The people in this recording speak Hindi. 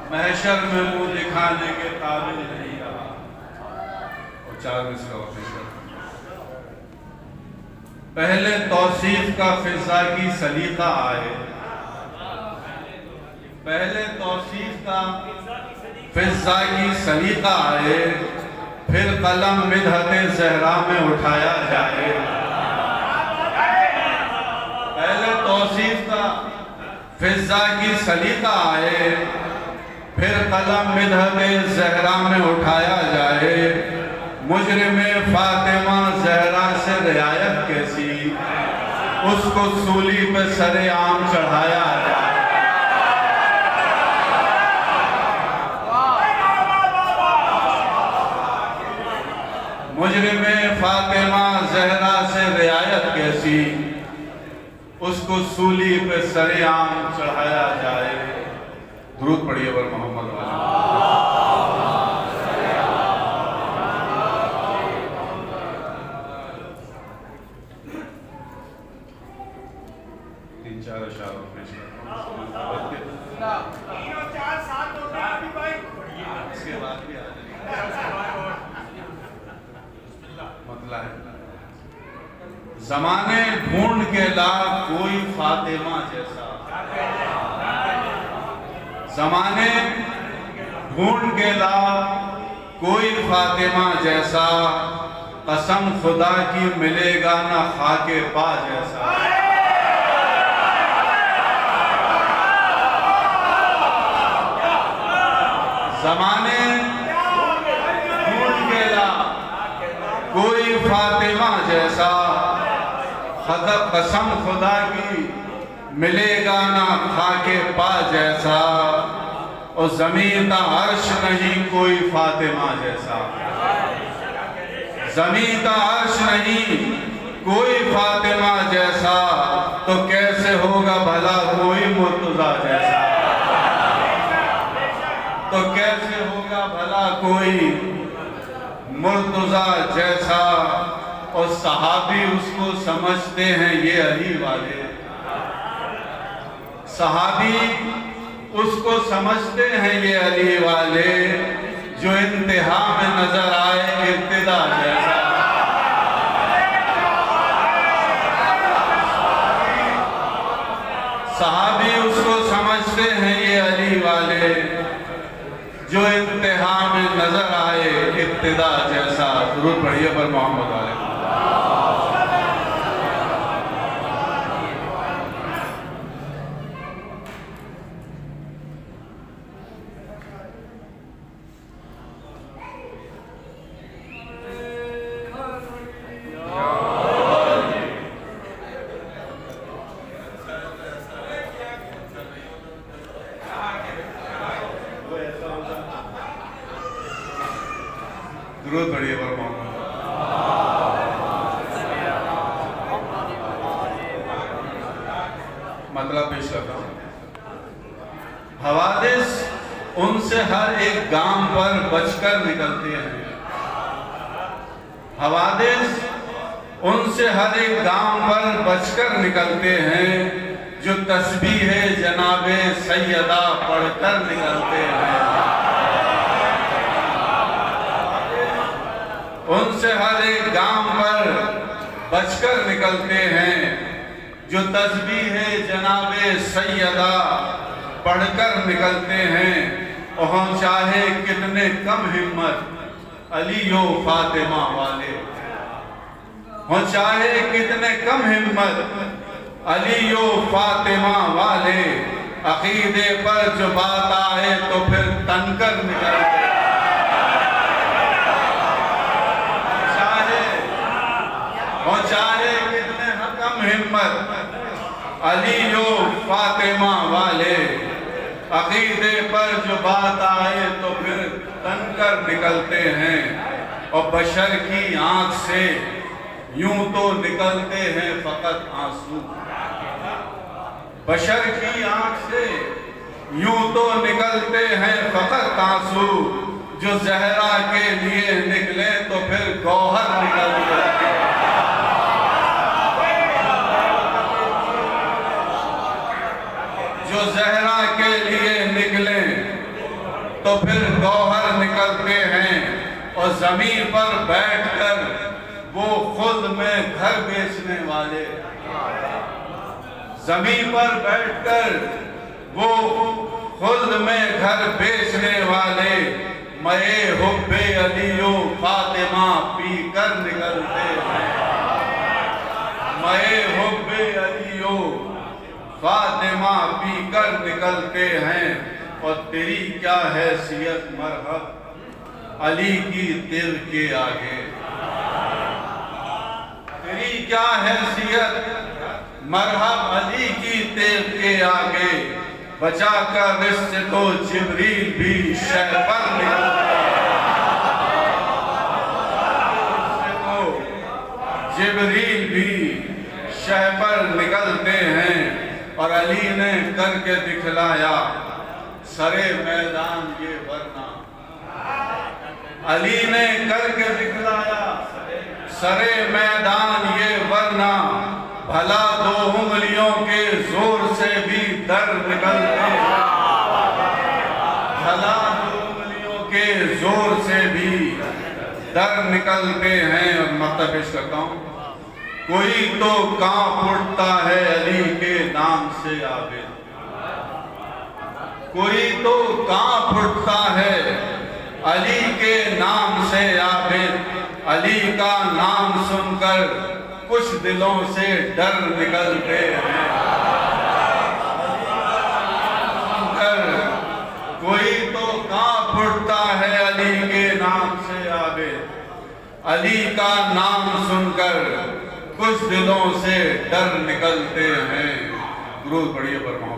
महशर में मुंह दिखाने के काबिल नहीं रहा। और 4 मिसरा और पेश करता हूं। पहले तौसीफ का फिजा की सलीका आए, पहले तौसीफ का फिजा की सलीका आए, फिर कलम मिदहते ज़हरा में उठाया जाए। पहले तौसीफ का फिजा की सलीका आए, फिर कलम मिदहते ज़हरा में उठाया जाए। मुजरिमे फातिमा ज़हरा से रियायत कैसी, उसको सूली पे सरेआम चढ़ाया जाए। मुजरिमे फातिमा ज़हरा से रियायत कैसी, उसको सूली पे सरेआम चढ़ाया जाए। दुरूद पढ़िए बर मोहम्मद वाले। 3-4 अशार पेश करता हूं। इसके बाद भी आ जाएगा। मतलब है ज़माने ढूंढ के ला कोई फातिमा जैसा, ज़माने ढूंढ के ला कोई फातिमा जैसा, कसम खुदा की मिलेगा ना खाके पा जैसा। ज़माने ढूंढ के ला कोई फातिमा जैसा, कसम खुदा की मिलेगा ना खाके पा जैसा। और ज़मीन का अर्श नहीं कोई फातिमा जैसा, ज़मीन का अर्श नहीं कोई फातिमा जैसा। तो कैसे होगा भला कोई मुर्तज़ा जैसा, तो कैसे होगा भला कोई मुर्तज़ा जैसा। और सहाबी उसको समझते हैं ये अली वाले, सहाबी उसको समझते हैं ये अली वाले, जो इंतहा में नजर आए इब्तिदा जैसा। सहाबी उसको समझते हैं ये अली वाले, जो इंतहा में नजर आए इब्तिदा जैसा। दुरूद पढ़िए पर मोहम्मद वाले। दुरूद पढ़िए पर मोहम्मद। मतलब पेश करता हूं। हवादिस उनसे हर एक गांव पर बचकर निकलते हैं, हवादिस उनसे हर एक गांव पर बचकर निकलते हैं, जो तस्बीह जनाबे सैयदा पढ़कर निकलते हैं। उनसे हर एक गांव पर बचकर निकलते हैं, जो तस्बीह जनाबे सैयदा पढ़कर निकलते हैं। और हम चाहे कितने कम हिम्मत अली ओ फातिमा वाले, हो चाहे कितने कम हिम्मत अली ओ फातिमा वाले, अकीदे पर जो बात आए तो फिर तनकर निकलते। और चाहे कितने कम हिम्मत अली जो फातिमा वाले, अकीदे पर जो बात आए तो फिर तनकर निकलते हैं। और बशर की आंख से यूं तो निकलते हैं फकत आंसू, बशर की आंख से यूं तो निकलते हैं फकत आंसू। जो ज़हरा के लिए निकले तो फिर गौहर निकलते हैं। जो ज़हरा के लिए निकले तो फिर गौहर निकलते हैं। और जमीन पर बैठकर वो खुद में घर बेचने वाले, जमीन पर बैठकर वो खुद में घर बेचने वाले मए हुब्बे अलियो फातिमा पी कर निकलते हैं। मए हुब्बे अलियो फातिमा पी कर निकलते हैं। और तेरी क्या हैसियत मरहब अली की दिल के आगे, तेरी क्या हैसियत मरहब अली की दिल के आगे। बचा कर रिश्ते तो जिब्रील भी शह पर निकलते हैं, जिब्रील भी शह पर निकलते हैं। और अली ने करके दिखलाया सरे मैदान ये वरना, अली ने करके दिखलाया सरे मैदान ये वरना। भला 2 उंगलियों के जोर से भी दर निकलते हैं, भला 2 उंगलियों के जोर से भी दर निकलते हैं। और मतलब पेश करता हूं, कोई तो कांप उठता है अली के नाम से आबिद, कोई तो कांप उठता है अली के नाम से आबिद। अली का नाम सुनकर कुछ दिलों से डर निकलते हैं, कोई तो कांप उठता है अली के नाम से आबिद। अली का नाम सुनकर कुछ दिलों से डर निकलते हैं। दुरूद पढ़िए पर